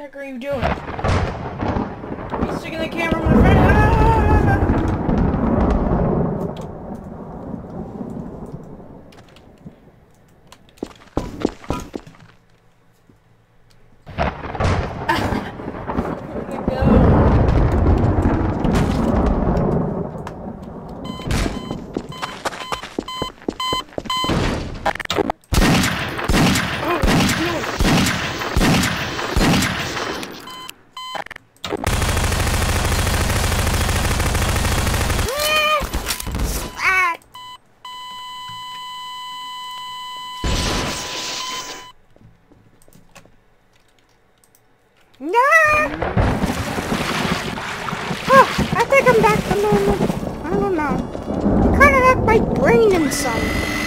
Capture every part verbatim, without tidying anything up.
heck are you doing? Are you sticking the camera in my friend? Ah! No! Oh, I think I'm back to normal. I don't know. I kind of have my brain in some.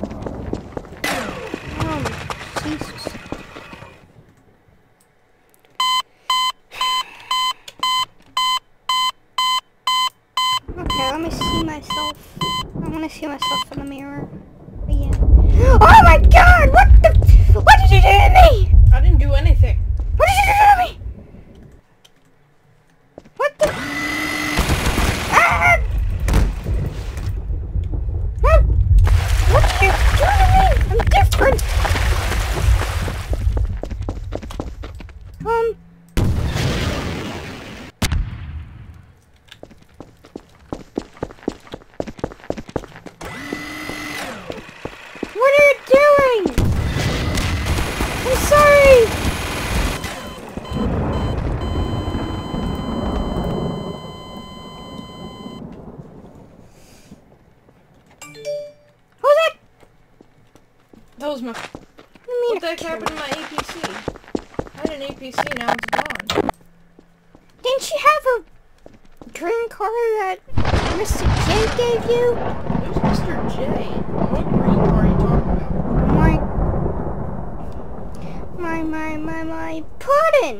Oh, Jesus. Okay, let me see myself. I want to see myself in the mirror. Yeah. Oh my God! What the? What did you do to me? I didn't do anything. What did you do to me? What the? Ah! What? What did you do to me? I'm different. Um. What are you doing? I'm sorry. That was my... I mean, What the heck happened to my A P C? I had an A P C, now it's gone. Didn't you have a dream car that Mister J gave you? Who's Mister J? What green car are you talking about? My... My, my, my, my pudding!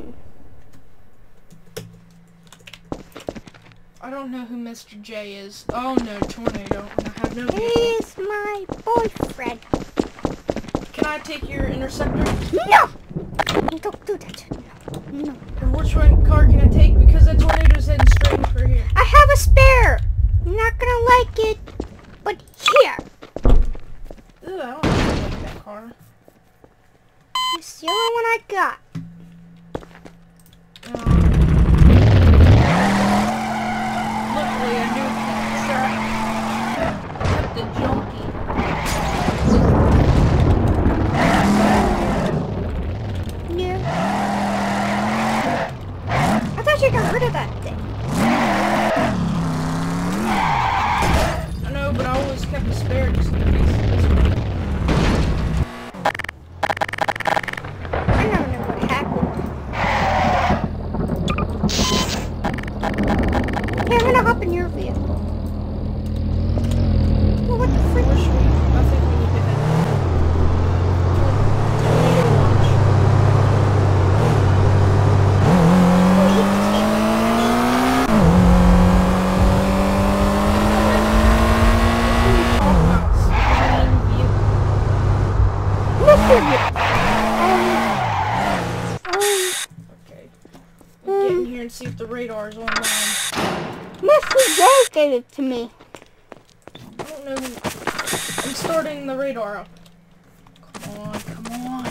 I don't know who Mister J is. Oh no, Tornado. I have no vehicle. He's my boyfriend. Can I take your interceptor? No! Don't do that. No. No. Or which one car can I take? Because the tornado's heading straight for here. I have a spare! You're not gonna like it, but here! Ew, I don't like that car. It's the only one I got. Um, luckily, I knew kept the junkie. Yeah. I thought you got rid of that thing. I know, but I always kept a spare just in case this way. I never know what happened. Okay, I'm gonna hop in your vehicle. Well, what the frick? Where should we? I think we need to head tornado launch. Okay. We'll get in here and see if the radar is online. Mister J gave it to me. I don't know. I'm starting the radar up. Come on, come on.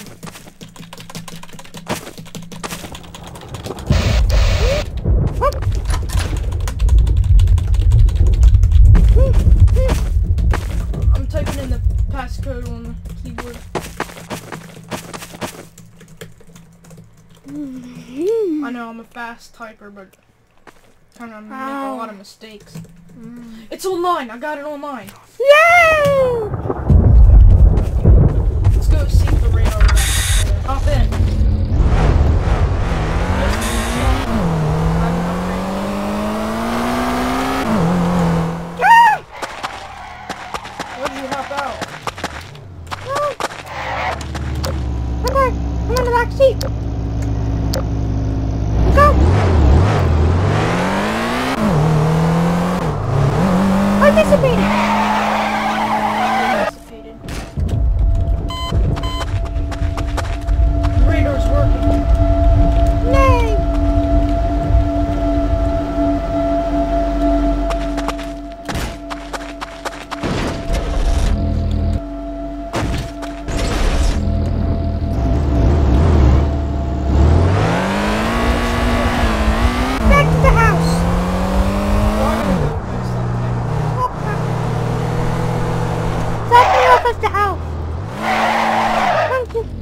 I'm typing in the passcode on the keyboard. I know I'm a fast typer, but kind of make a lot of mistakes. Mm. It's online. I got it online. Yay! Let's go see if the radar is actually there. Hop in. Where did you hop out? Okay, I'm in the back seat. Go! I dissipated! Dissipated. Give us the house. Thank you.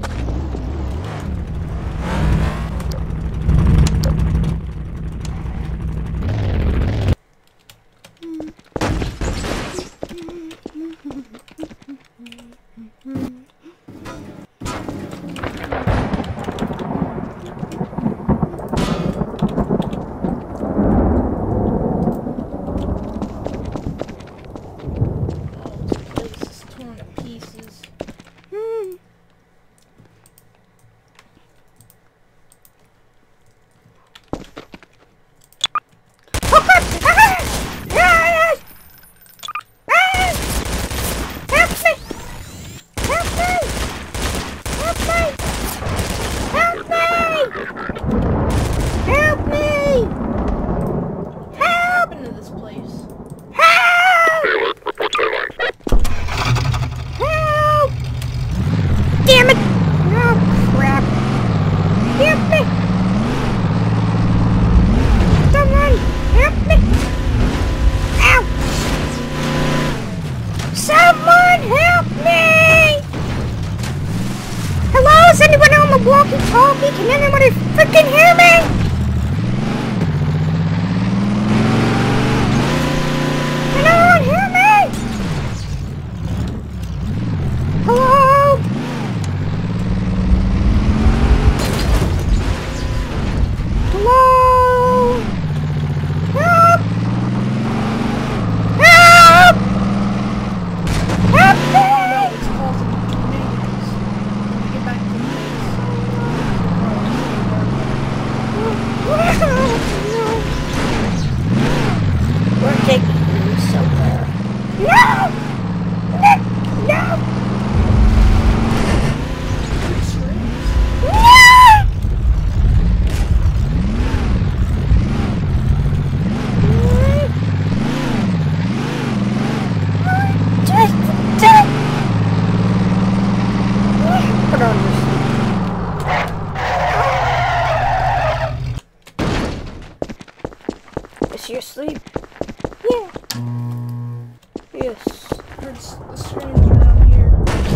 Walkie-talkie, can anybody freaking hear me? Can anyone hear me? Hello? Hello? Help! Help! Help me! We're taking you somewhere. No! No! No! No! Just dead. Put on your sleep. Is she asleep? Yeah. Yes. There's a stranger around here.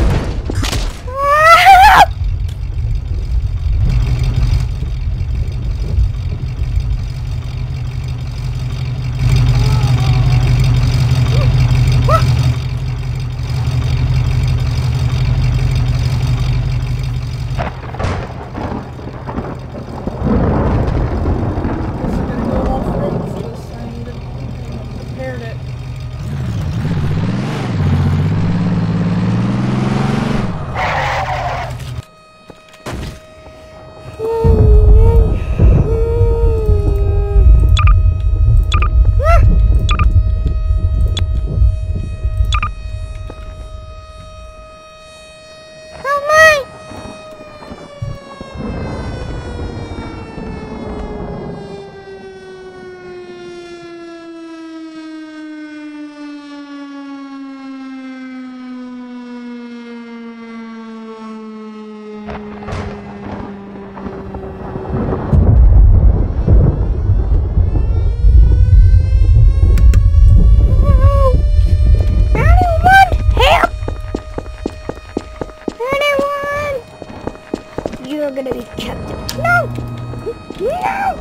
You're gonna be captive. No! No!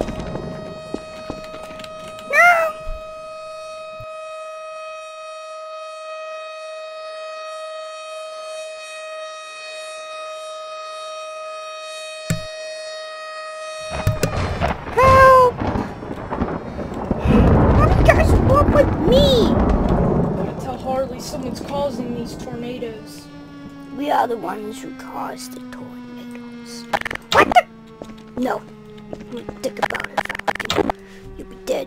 No! Help! How do you guys walk with me? Gotta tell Harley someone's causing these tornadoes. We are the ones who caused the tornadoes. What the? No. Think about it, Falcon. You'll be dead.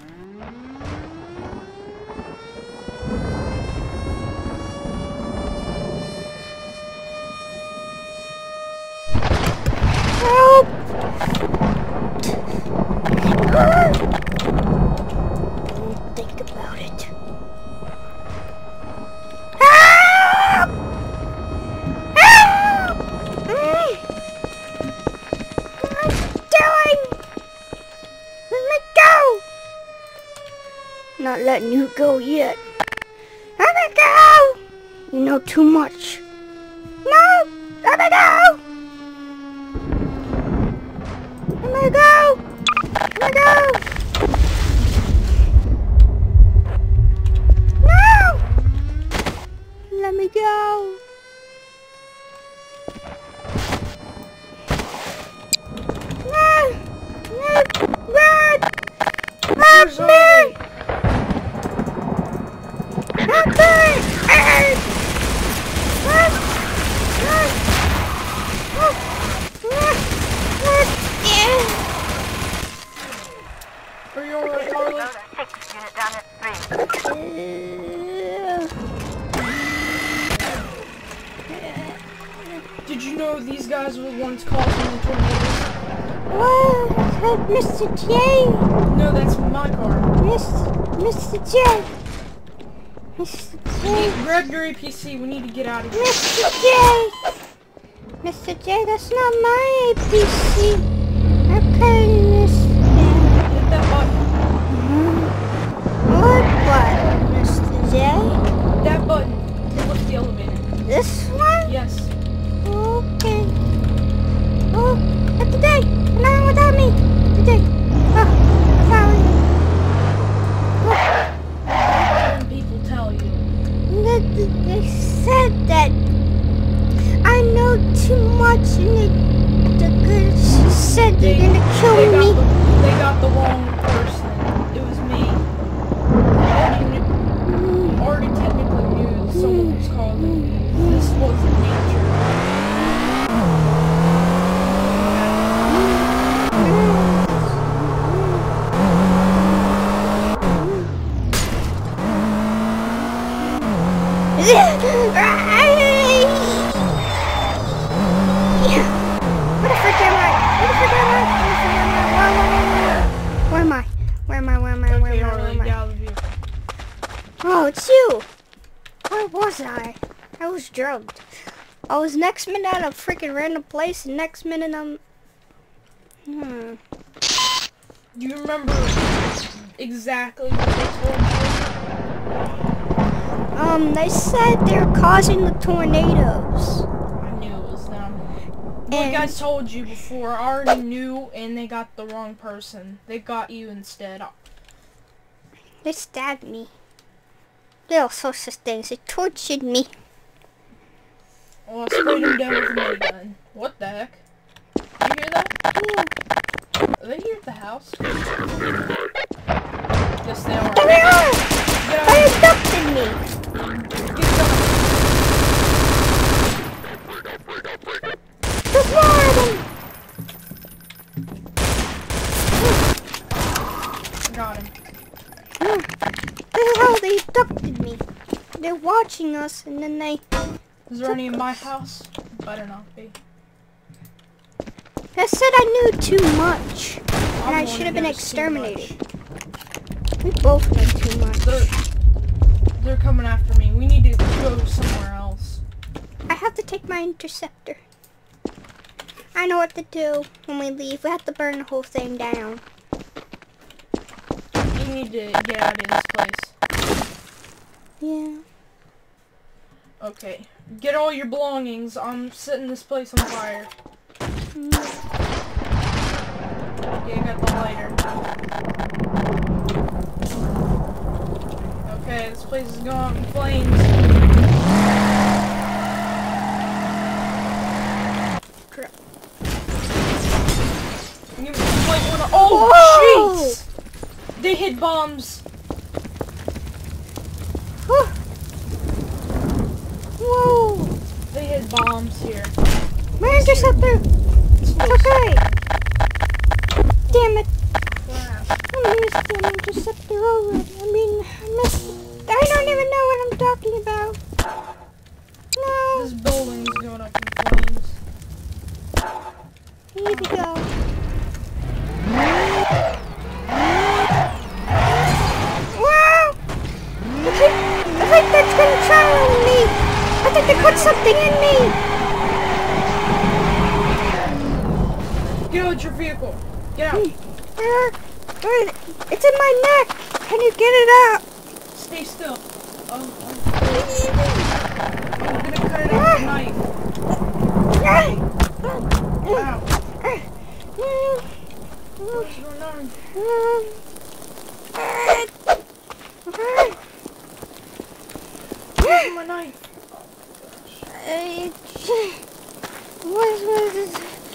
Help! Think about it. Help! Help! Mm. What am I doing? Let me go! Not letting you go yet. Let me go! You know too much. No! Let me go! Let me go! Let me go! No! Let me go! No! No! Run! Help me! Help me! Are you alright, Harley? Did you know these guys were the ones causing the tornadoes? What? Mister J? No, that's my car. Mister Mister J? Mister J? Grab your A P C, we need to get out of here. Mister J! Mister J, that's not my A P C. Okay, Mister J. Hit that button. What button, Mister J? That button to lift the elevator. This one? Yes. Okay. Oh, not today. Not without me. Today. Oh, sorry. Oh. When people tell you. They, they said that I know too much and they, the, she said they're They, gonna kill they got me. The, they got the wrong person. It was me. I already, knew, already technically knew that someone was calling me. This wasn't nature. Where the frick am I? Where the frick am I? Where am I? Where am I? Where am I? Where am I? Where Okay, am I? Harley, Where get am I? out of the vehicle. Oh, it's you. Where was I? I was drugged. I was next minute at a freaking random place, and next minute I'm... Hmm. Do you remember exactly what they told you? Um, they said they're causing the tornadoes. I knew it was them. What And- guys told you before, I already knew, and they got the wrong person. They got you instead. They stabbed me. They all sorts of things. They tortured me. Oh, I sprayed him down with a minigun. What the heck? You hear that? Yeah. Are they here at the house? Yes, they are. There they are! Get They out. abducted me. Get down. There's more of them. Got him. This is how they abducted me. They're watching us, and then they... Is there any in my house? Better not be. They said I knew too much, and I'm I the one should have who been knows too exterminated. much. We both know too much. They're, they're coming after me. We need to go somewhere else. I have to take my interceptor. I know what to do when we leave. We have to burn the whole thing down. You need to get out of this place. Yeah. Okay. Get all your belongings. I'm setting this place on fire. Mm. Yeah, I got the lighter. Okay, this place is going up in flames. Crap. Give me some light water. Oh, Whoa! jeez! They hit bombs. Whew. Whoa! They hit bombs here. My interceptor! It's It's close. okay! Damn it! Crap. I missed the interceptor already. I mean, I missed... I don't even know what I'm talking about. No! This building's going up in flames. Here we go. Wow! I think, I think that's gonna try on me! I think they put something in me! Get out your vehicle. Get out. Where? Where? It's in my neck! Can you get it out? Stay still. Oh, oh. I'm on. Um, Where's my knife? Uh, what was this?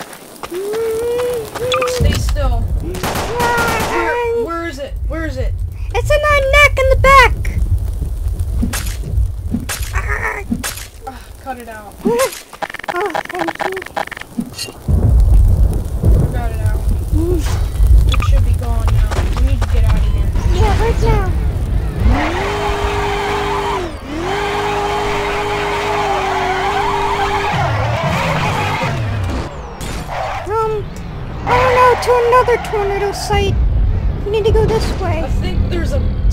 Stay still. Where, where is it? Where is it? It's in our neck in the back. Ah, cut it out. Oh, thank you. I got it out. It should be gone now. We need to get out of here. Yeah, right now. Um, oh no, to another tornado site. We need to go this way. I think there's a